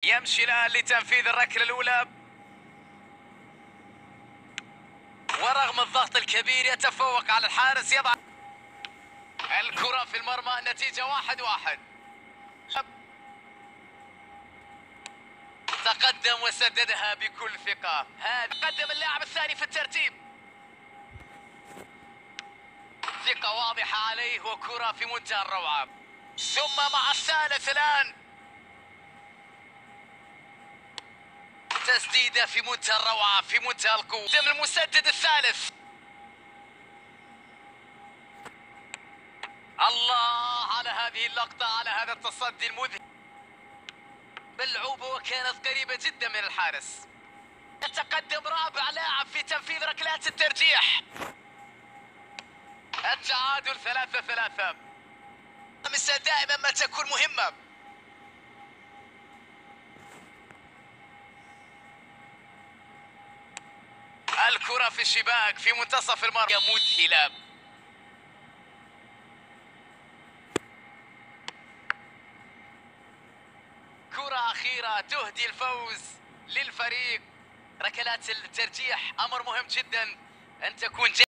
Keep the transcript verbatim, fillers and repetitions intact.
يمشي الآن لتنفيذ الركلة الأولى، ورغم الضغط الكبير يتفوق على الحارس. يضع الكرة في المرمى، النتيجة واحد واحد. تقدم وسددها بكل ثقة. هذا قدم اللاعب الثاني في الترتيب، ثقة واضحة عليه وكرة في منتهى الروعة. ثم مع الثالث الآن تسديدة في منتهى الروعة، في منتهى القوة. قدم المسدد الثالث. الله على هذه اللقطة، على هذا التصدي المذهل. ملعوبة وكانت قريبة جدا من الحارس. يتقدم رابع لاعب في تنفيذ ركلات الترجيح. التعادل ثلاثة ثلاثة. مثل دائما ما تكون مهمة. الكرة في الشباك في منتصف المرمى، مذهلة. كرة أخيرة تهدي الفوز للفريق. ركلات الترجيح أمر مهم جدا أن تكون جيدة.